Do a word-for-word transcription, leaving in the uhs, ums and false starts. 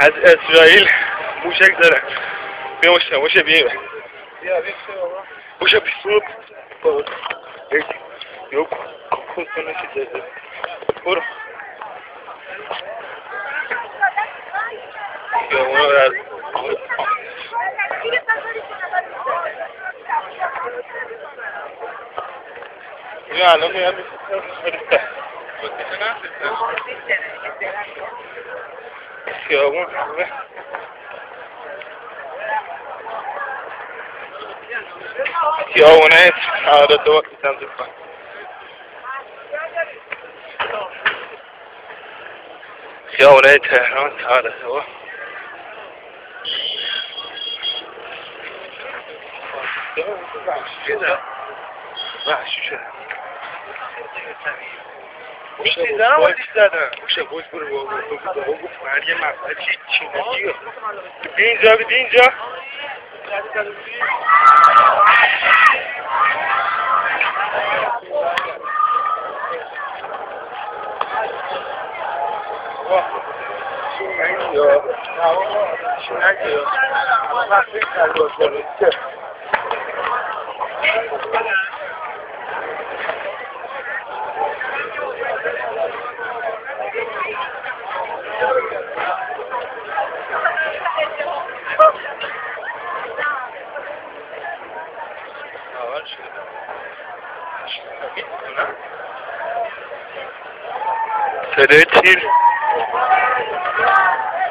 از اسرائیل موشک داره. بیا موشه موشه بیا بیا بیا موشه بیسو بابا یو کن کنه چی داره برو بیا اونو در بیا الان میاد خیابون همه خیابونه آره دو وقتی تنظیم کن خیابونه تهران آره دو وحشی شده موشه بایش زدن موشه بایش برو بابا بابا گفت مریم مقصد چی چی نگیه بی اینجا بی اینجا چی نگیه چی نگیه وقتی کلوه کنید صدای تیر